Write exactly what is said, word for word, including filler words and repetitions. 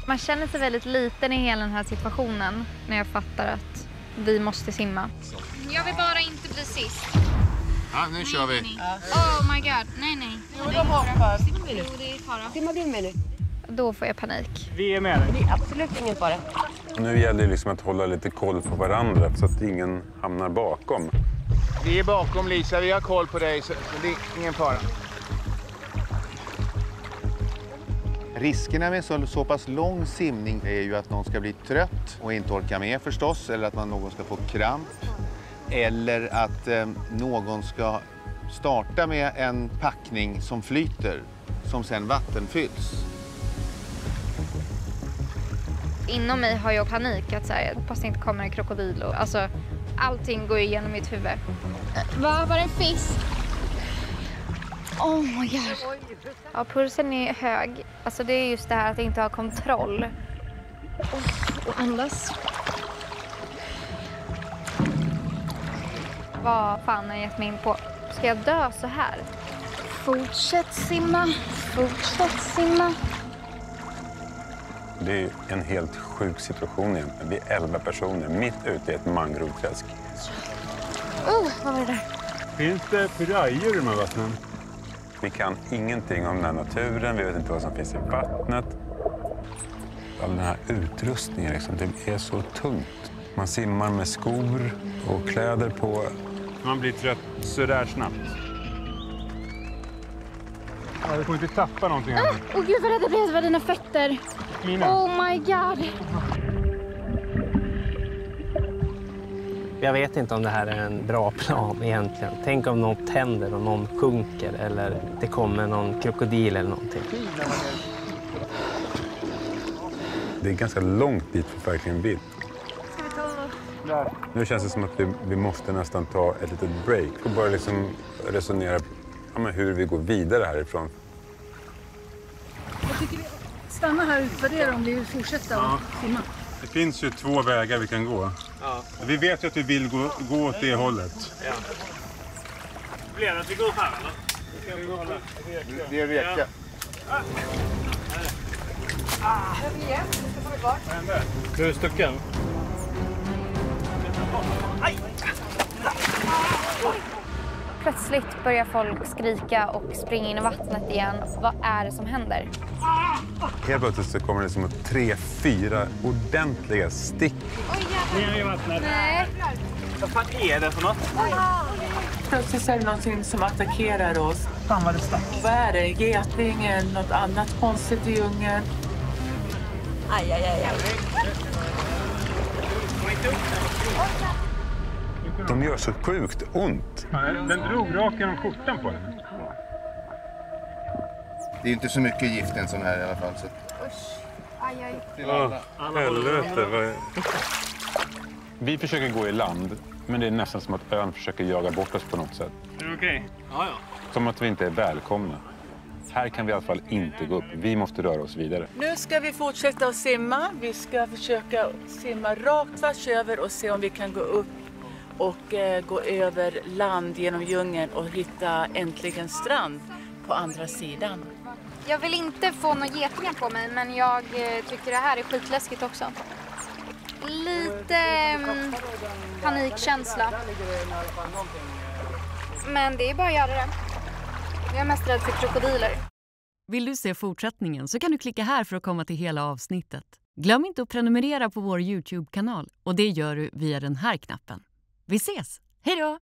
Man känner sig väldigt liten i hela den här situationen när jag fattar att vi måste simma. Jag vill bara inte bli sist. Ja, nu kör vi. Nej, nej. Oh my god, nej nej. Jo, de hoppar. Jo, det är fara. Simma blir med nu. Då får jag panik. Vi är med dig. Det är absolut ingen fara. Nu gäller det liksom att hålla lite koll på varandra så att ingen hamnar bakom. Vi är bakom Lisa, vi har koll på dig så det är ingen fara. Riskerna med så, så pass lång simning är ju att någon ska bli trött och inte orka med förstås. Eller att man, någon ska få kramp. Eller att eh, någon ska starta med en packning som flyter, som sen vattenfylls. Inom mig har jag panik att säga, hoppas det inte kommer en krokodil. Och, alltså, allting går igenom mitt huvud. Vad var det en fisk? Oh my god. Ja, pulsen är hög. Alltså det är just det här att inte ha kontroll. Oh, och andas. Vad fan har jag gett mig in på? Ska jag dö så här? Fortsätt simma. Fortsätt simma. Det är en helt sjuk situation egentligen. Vi är elva personer mitt ute i ett mangrovträsk. Oh, vad var det där? Finns det pirajer i de här vattnen? Vi kan ingenting om den här naturen. Vi vet inte vad som finns i vattnet. All den här utrustningen, liksom, det är så tungt. Man simmar med skor och kläder på. Man blir trött så där snabbt. Ja, du får inte tappa någonting här. Åh oh, gud vad rädd jag blev över dina fötter. Mina. Oh my god. Jag vet inte om det här är en bra plan egentligen. Tänk om något händer och någon sjunker eller det kommer någon krokodil eller någonting. Det är ganska långt dit vi verkligen vill. Ska vi ta Där. Nu känns det som att vi, vi måste nästan ta ett litet break och bara liksom resonera ja, men hur vi går vidare härifrån. Jag tycker vi stannar här och utvärderar om vi vill fortsätta Ja. att simma. Det finns ju två vägar vi kan gå. Ja. Vi vet ju att vi vill gå, gå åt det hållet. Ja. Blir det att vi går upp här eller? Det är reka. Du är stucken. Plötsligt börjar folk skrika och springa in i vattnet igen. Vad är det som händer? Helt plötsligt så kommer det som att tre, fyra ordentliga stick. Ner i vattnet. Nej. Vad fan är det för något? Plötsligt är det någonting som attackerar oss. Fan vad det stack. Vad är det? Geting eller något annat konstigt i djungeln? Aj, aj, aj, aj. De gör så sjukt ont. Den drog rakt genom skjortan på den. Det är inte så mycket gift en sån här i alla fall. Så. Usch. Aj, aj. Ja, helvete. Vad... Vi försöker gå i land, men det är nästan som att ön försöker jaga bort oss på något sätt. Är det okej? Ja, ja. Som att vi inte är välkomna. Här kan vi i alla fall inte gå upp. Vi måste röra oss vidare. Nu ska vi fortsätta att simma. Vi ska försöka simma rakt tvärs över och se om vi kan gå upp och eh, gå över land genom djungeln och hitta äntligen strand på andra sidan. Jag vill inte få några getingar på mig, men jag eh, tycker det här är skitläskigt också. Lite mm, panikkänsla. Men det är bara att göra det. Jag är mest rädd för krokodiler. Vill du se fortsättningen så kan du klicka här för att komma till hela avsnittet. Glöm inte att prenumerera på vår YouTube-kanal och det gör du via den här knappen. Vi ses! Hej då!